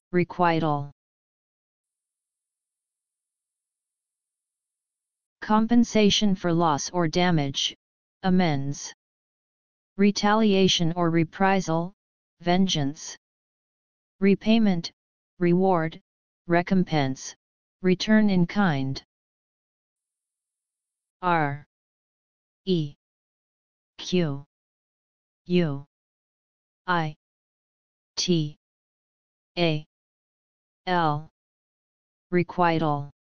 Requital. Compensation for loss or damage, amends. Retaliation or reprisal, vengeance. Repayment, reward, recompense, return in kind. R E Q U I T A L. Requital.